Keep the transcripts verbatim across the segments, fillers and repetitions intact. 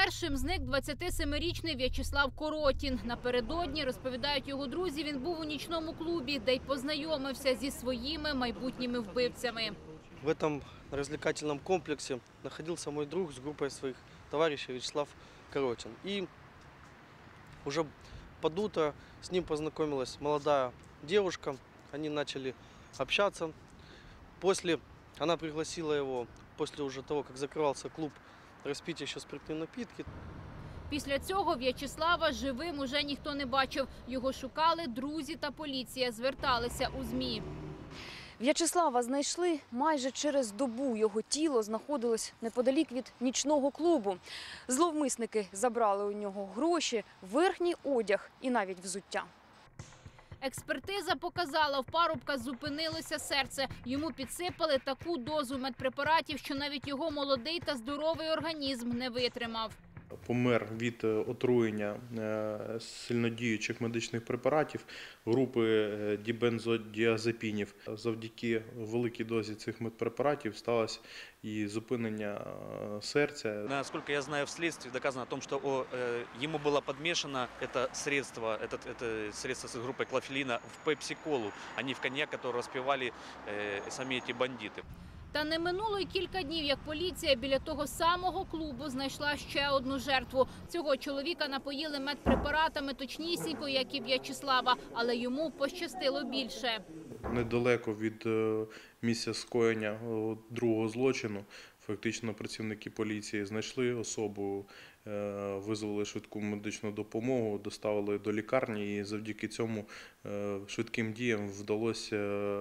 Першим зник двадцятисемирічний В'ячеслав Коротін. Напередодні, розповідають його друзі, він був у нічному клубі, де й познайомився зі своїми майбутніми вбивцями. В этом развлекательном комплексе находился мой друг с группой своих товарищей Вячеслав Коротин. И уже под утро с ним познакомилась молодая девушка. Они начали общаться. После она пригласила его, после уже того, как закрывался клуб, распить еще спиртные напитки. Після цього В'ячеслава живим уже ніхто не бачив. Його шукали друзі та поліція, зверталися у ЗМІ. В'ячеслава знайшли майже через добу. Його тіло знаходилось неподалік від нічного клубу. Зловмисники забрали у нього гроші, верхній одяг і навіть взуття. Експертиза показала, в парубка зупинилося серце. Йому підсипали таку дозу медпрепаратів, що навіть його молодий та здоровий організм не витримав. Помер від отруєння сильнодіючих медичних препаратів групи дібензодіазепінів. Завдяки великій дозі цих медпрепаратів сталося і зупинення серця. Насколько я знаю, в следствии доказано о том, что о, э, ему было подмешано это средство, это, это средство с группой клофелина в пепси-колу, а не в коньяк, который распивали э, сами эти бандиты. Та не минуло й кілька днів, як поліція біля того самого клубу знайшла ще одну жертву. Цього чоловіка напоїли медпрепаратами точнісінько, як і В'ячеслава, але йому пощастило більше. Недалеко від місця скоєння другого злочину фактично працівники поліції знайшли особу, визвали швидку медичну допомогу, доставили до лікарні і завдяки цьому швидким діям вдалося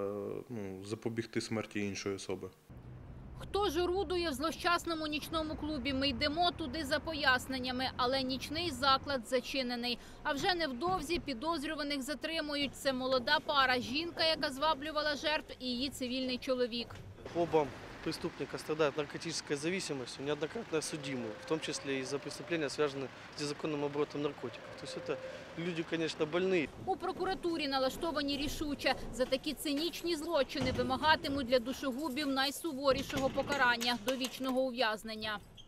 ну, запобігти смерті іншої особи. Хто ж орудує в злощасному нічному клубі? Ми йдемо туди за поясненнями, але нічний заклад зачинений. А вже невдовзі підозрюваних затримують. Це молода пара, жінка, яка зваблювала жертв, і її цивільний чоловік. Оба преступника страдают наркотической зависимостью, неоднократно судимы, в том числе и за преступления, связанные с незаконным оборотом наркотиков. То есть это люди, конечно, больные. У прокуратурі налаштовані рішуче. За такі цинічні злочини вимагатимуть для душогубів найсуворішого покарання – довічного ув'язнення.